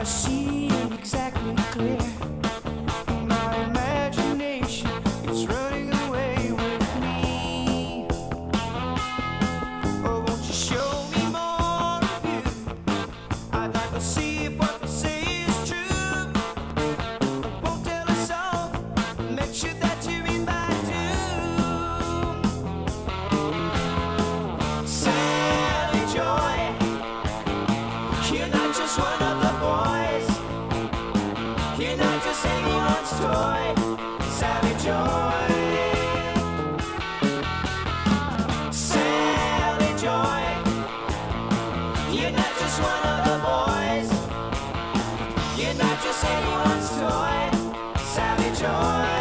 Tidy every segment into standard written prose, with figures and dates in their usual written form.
see it exactly clear. My imagination is running away with me. Oh, won't you show me more of you? I'd like to see if what they say is true. Won't tell us all, make sure that you read my tune. Sally Joy, you're not just one of the boys. You're not just anyone's toy. Sally Joy. Sally Joy, you're not just one of the boys. You're not just anyone's toy. Sally Joy.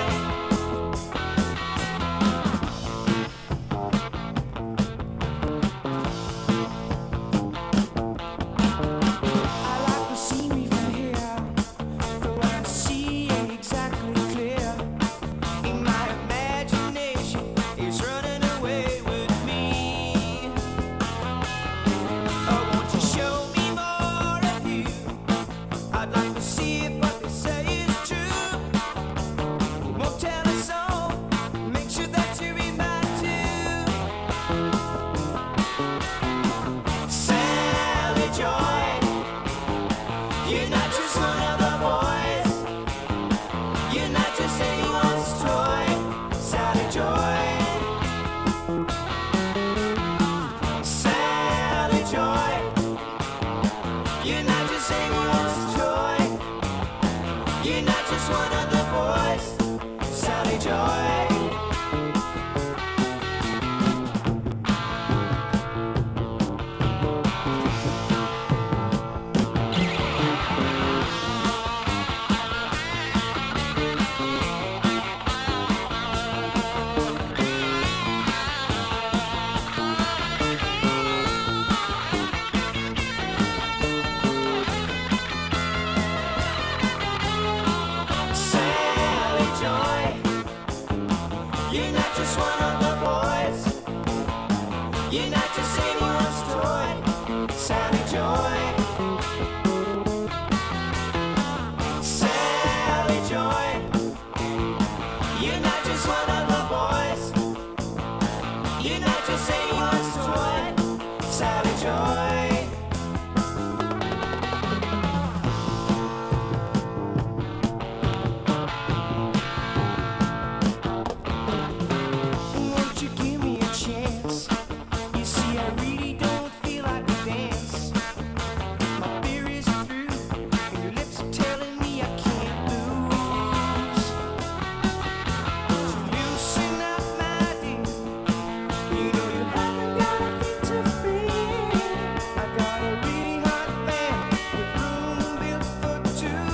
I like the scenery from here, though I see it exactly clear. In my imagination is running away with me. Oh, won't you show me more of you? I'd like to see if what they say is true. Won't tell us all, make sure that you read my tune. Sally Joy, you're not just one of the boys. You're not just anyone's toy. Sally Joy. Sally Joy, you're not just anyone's toy. You're not just one of the boys. Sally Joy. Sally Joy, you're not just one of the boys. You're not just anyone's toy. Sally Joy. Sally Joy, you're not just one of the boys. You're not just anyone's toy. Sally Joy. Won't you give me a chance? You see, I really don't feel like a dance. My beer is through, and your lips are telling me I can't lose. So loosen up, my dear. You know you haven't got a thing to fear. I got a really hot van with room built for two.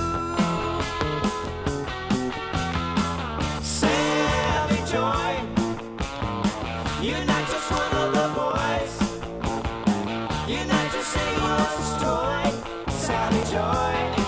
Sally Joy, you're not just one of the boys. You're not just anyone's toy. Sally Joy.